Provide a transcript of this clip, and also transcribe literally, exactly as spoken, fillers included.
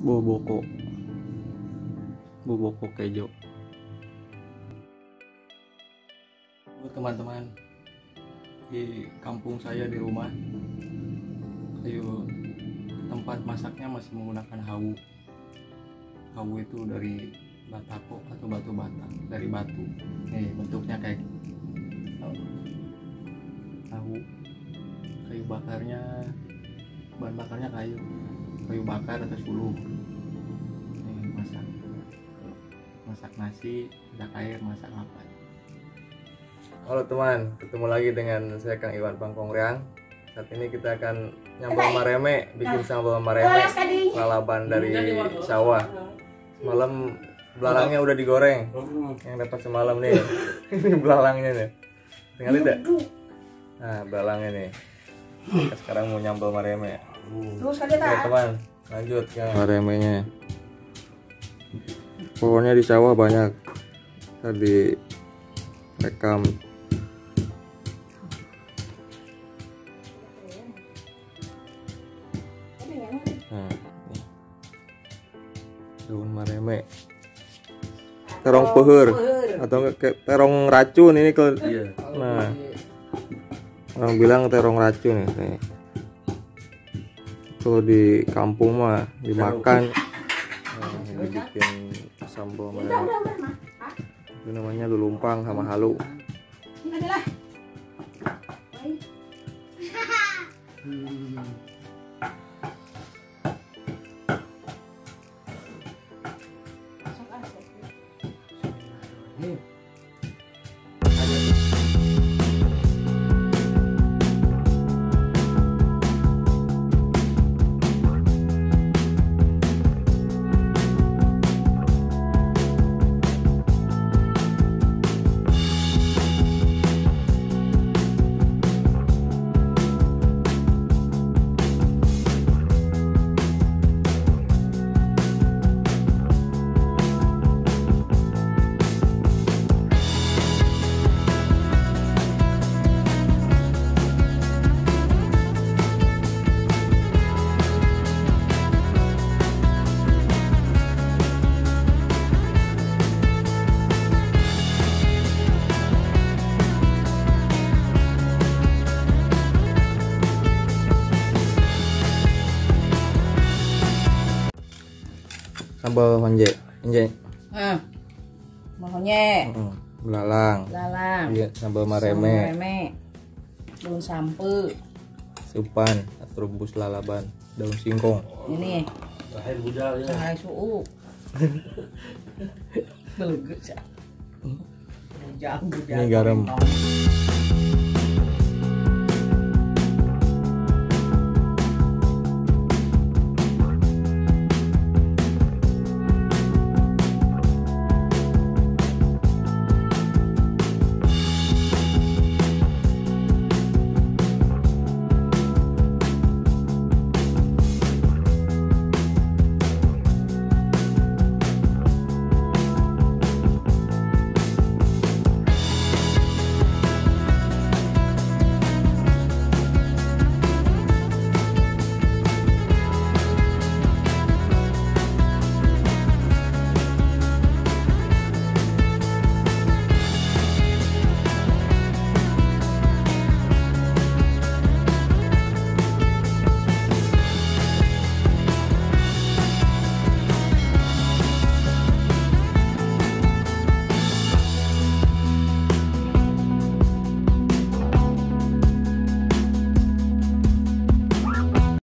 boboko boboko kejo. Buat teman-teman di kampung saya, di rumah kayu tempat masaknya masih menggunakan hawu. Hawu itu dari batako atau batu bata, dari batu. Nih bentuknya kayak hawu. Kayu bakarnya, bahan bakarnya kayu kayu bakar atau suluh. Nih, masak masak nasi, masak air, masak apa. Halo teman, ketemu lagi dengan saya Kang Iwan Pangkongreang. Saat ini kita akan nyambal mareme, bikin sambal mareme lalaban dari sawah. Semalam belalangnya udah digoreng, yang dapat semalam nih. Ini belalangnya nih, tinggal tidak? Nah belalangnya nih. Kita sekarang mau nyambal mareme. Terus kan kita teman, lanjut ya maremenya. Pohonnya di sawah banyak, tadi rekam. Nah, daun mareme, terong peher atau enggak terong racun ini kalau iya. Nah, orang bilang terong racun nih. Kalau di kampung mah dimakan. Nah, ini bikin sambal mareme. Itu namanya lulumpang sama halu. Sambal honje, honje. Ah, mohonnya. Hmm, belalang. Belalang. Iya, sambal mareme. Mareme. Daun sampe. Supan atau rebus lalaban, daun singkong. Ini. Cahaya budal ya. Cahaya suuk. Beleges ya. Jauh Ini garam.